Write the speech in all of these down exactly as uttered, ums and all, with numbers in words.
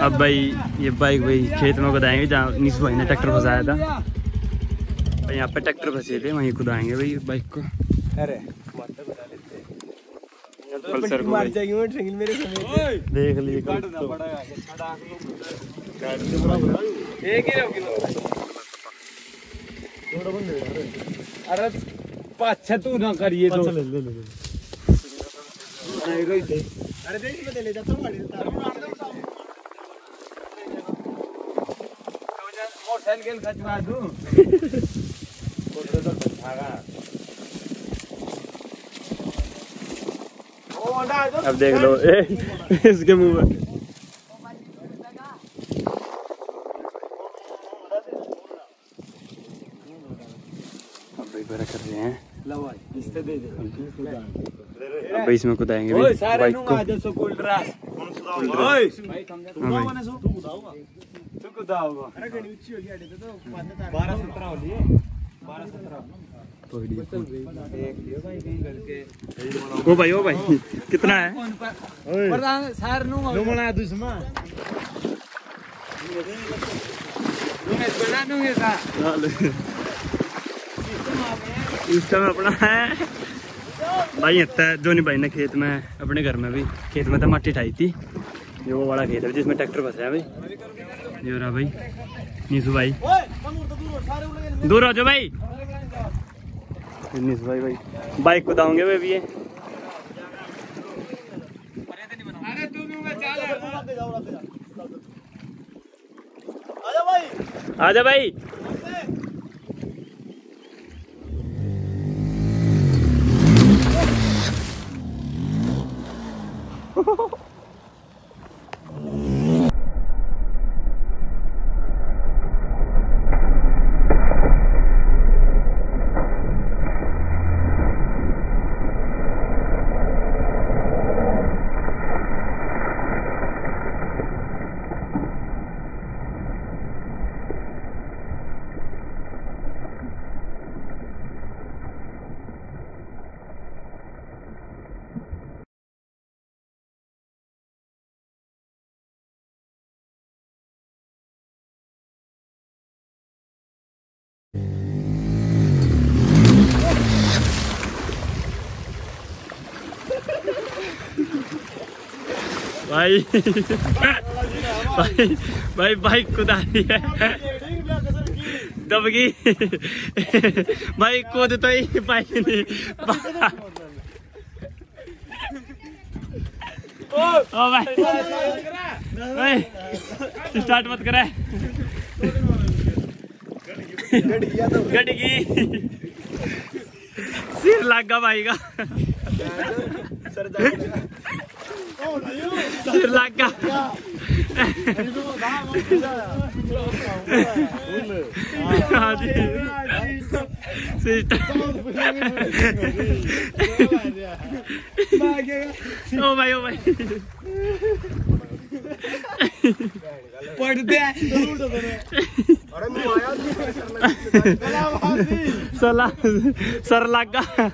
अब भाई ये बाइक भाई खेत में कुदाएंगे जहाँ नीसू भाई ने ट्रैक्टर फंसाया था। यहाँ पे ट्रैक्टर फंसे थे वहीं कुदाएंगे भाई बाइक को। अरे पल्सर को मार जाएगी मोटरसाइकिल मेरे समेत। देख लिए एक ही रहोगी थोड़ा बंद है। अरे पाँच छह तू ना करिए तो ले ले ले नहीं रोई थे। अरे देख ले ले जा तो गाड़ी मोटरसाइकिल खचवा दूं मोटर तो भागा। अब देख लो ए, इसके मुंह में अब भाई बड़ा कर रहे हैं। अब भाई इसमें कुदाएंगे भाई बाइक को। ओ भाई ओ भाई कितना है? इसका में अपना है भाई इतना है। जोनी भाई ने खेत में अपने घर में भी खेत में तो मट्टी ठाई थी। ये वो बड़ा खेत है जिसमें ट्रैक्टर फंसा है भाई। ये रहा भाई नीसू भाई। दूर हो जाओ भाई। नीसू भाई भाई बाइक को दाऊंगे वे भी ये। आजा भाई। भाई भाई भाई बाइक कुदा रही है दब गई भाई कूद तो ही बाइक नहीं। ओ भाई भाई स्टार्ट मत करे गड़गी सिर लग गया भाई का सिर लग गया। ओ भाई ओ भाई पढ़ते सला सर लग गया।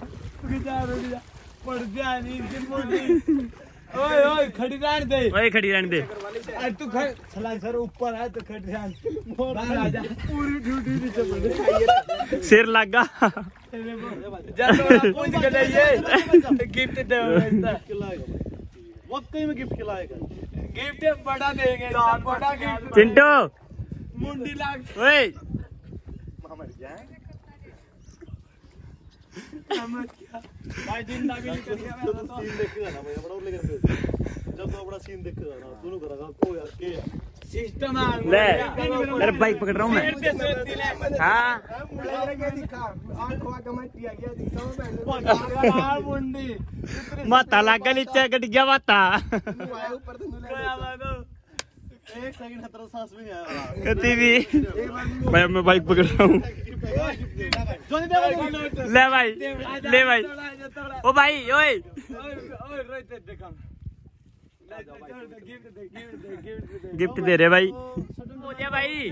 ओए ओए खड़ी रहने दे। ओए खड़ी रहने दे। अरे तू खड़ा सर ऊपर है तो खड़ी रहने बाहर आ जा। पूरी ड्यूटी नीचे पड़ सिर लग गया। जा थोड़ा पूछ के लिए गिफ्ट दे वाकई में गिफ्ट खिलाएगा। गिफ्ट बड़ा देंगे बड़ा गिफ्ट। चिंटू मुंडी लाग ओए मर जाए भाई जिंदा भी नहीं करिया मैं तो सीन देखेगा ना भाई बड़ा उड़ लेकर जब तो बड़ा सीन देखेगा ना दोनों करेगा को यार के सिस्टम आ ले मेरा बाइक पकड़ रहा हूं मैं। हां आंखों का मटिया गया दिखाओ मुंडी माता लगा नीचे गट गया माता ऊपर तो एक सेकंड खतरा सांस भी नहीं आया कति भी भाई मैं बाइक पकड़ रहा हूं। ले भाई ले भाई ओ भाई ओए गिफ्ट दे रहे भाई भाई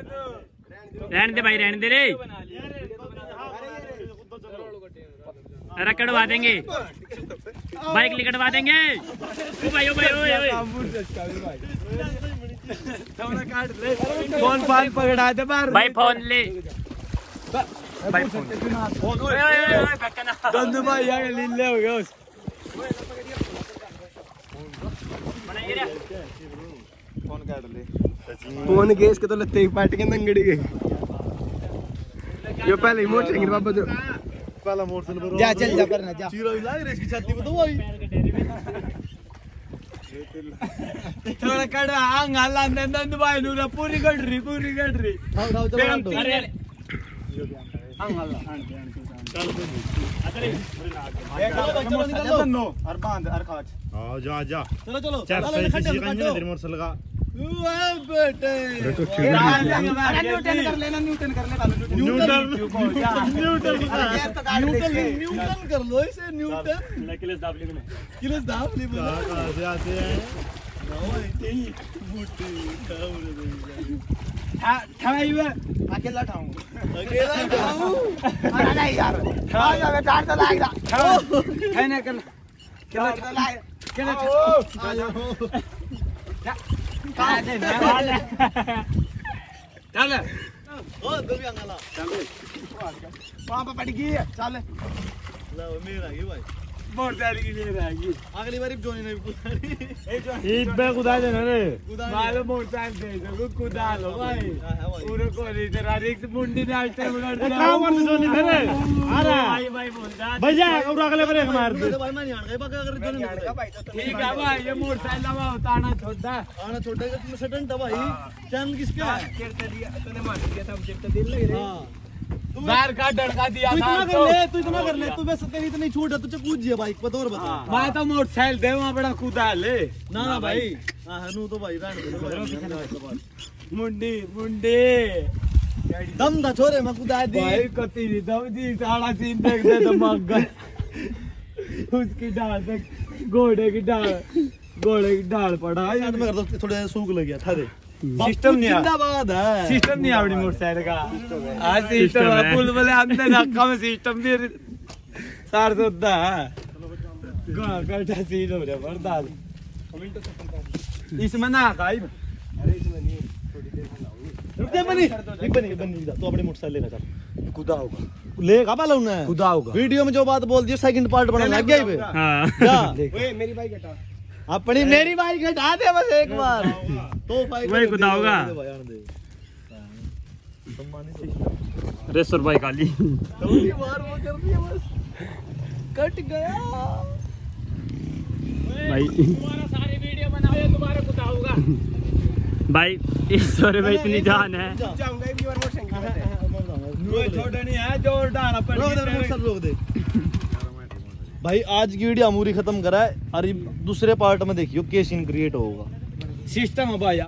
रहने दे भाई रहने दे रे अरे कटवा देंगे, बाइक लिकटवा देंगे। ओ भाई ओ भाई ओए ओए फोन पान पकड़ा दे बार भाई फोन ले भाई फोन ओए ओए ओए पकना गंदू भाई आगे लीले हो गया उस फोन काट ले फोन केस के तो लत्ते ही पाट के नंगड़ी गई यो पहले ही मोटरसाइकिल बाबा जो पहला मोटरसाइकिल जा चल जा करना जा चीरा लाग रे इसकी छाती पे तो भाई थोड़ा कड़ा आंग हल्ला नंदन भाई नु पूरी गड़ रही पूरी गड़ रही हां हां चलो अरे आंग हल्ला चल चलो निकलो नो और बांध और खाच हां जा जा चलो चलो चलो खड्डे में तेरी मोटरसाइकिल लगा वाह बेटे अरे न्यूटन कर लेना न्यूटन कर ले न्यूटन न्यूटन न्यूटन न्यूटन कर लो इसे न्यूटन किलो दाब ले किलो दाब ले कहां से आते हैं ओए तेरी बूटी हां ठाई वे अकेला ठाऊं अकेला ठाऊं अरे नहीं यार आ जा बेटा तो लाएगा है ना कर क्या तो लाए क्या आ जाओ चल चल ओ दबिया नाला चल वहां पे पड़ गई चल ला मेरा ये भाई मोटरसाइकिल की ले रहेगी अगली बार जोनी ने कुदारी ईद पे कुदा देना रे मालो मोटरसाइकिल दे दो कुदा लो भाई पूरे को इधर रिक्स मुंडी डालते मुंडी काम कर जोनी रे अरे भाई भाई बोलदा भैया और अगले बार मार दे भाई मैं नहीं आण गए बाकी अगर जोनी ठीक है भाई ये मोटरसाइकिल लावा उतारना छोटा आना छोटा का तुम सडन था भाई चैनल किसका है तूने मार दिया था हम चेक दिल लग रहे हां बाहर का डरका दिया था तू इतना कर ले तू इतना कर ले तू बस तेरी इतनी छूट है तुझे कूद जिया बाइक पर और बता मैं तो मोटरसाइकिल दे वहां बड़ा कूदा ले ना ना भाई हां हनु तो भाई रहने मुंडी मुंडी दम दा छोरे मैं कूदा दी भाई कती दम दी सारा सीन देख दे तो मग गए उसकी डाल तक घोड़े की डाल घोड़े की डाल पड़ा यार मैं कर दो थोड़ा सूख लग गया था दे सिस्टम नहीं जिंदाबाद है सिस्टम नहीं आवड़ी मोटरसाइकिल का आज सिस्टम है पुल वाले अंदर नक्का में सिस्टम भी सार सोदा है गा गलता सीन हो रहा बर्दाश्त इसमें ना भाई अरे इसमें नहीं थोड़ी देर में लाऊंगी रुक जा बनी एक बनी बनी जा तू अपनी मोटरसाइकिल लेगा चल खुदा होगा लेगा बाला उन्हें खुदा होगा वीडियो में जो बात बोल दी सेकंड पार्ट बना लग गया ही हां जा ओए मेरी बाइक हटा अपनी मेरी बाइक हटा दे बस एक बार तो बाइक वही खुदा होगा रेसर बाइक वाली थोड़ी बार वो कर दिया बस कट गया भाई तुम्हारा सारी वीडियो बनाओ ये तुम्हारा खुदा होगा भाई इस सोरे में इतनी जान है जाऊंगा एक बार मोटरसाइकिल कोई छोटा नहीं है जोर डाल अपन रोक दे मोटरसाइकिल रोक दे भाई आज की वीडियो अमूरी खत्म करा है और दूसरे पार्ट में देखियो क्या सीन क्रिएट होगा सिस्टम है भाई।